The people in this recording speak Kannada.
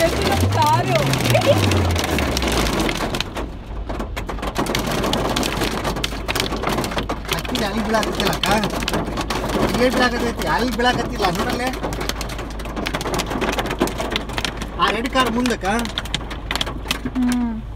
ಕಾರು ಅಕ್ಕಿ ಅಲ್ಲಿ ಬೀಳಾಕತ್ತಿಲ್ಲ ಅಕ್ಕ ಏಟ್ ಬೀಳಾಕತ್ತೈತಿ ಅಲ್ಲಿ ಬೀಳಾಕತ್ತಿಲ್ಲ ನೋಡಲ್ಲೇ ಆ ರೆಡ್ ಕಾರ್ ಮುಂದಕ್ಕ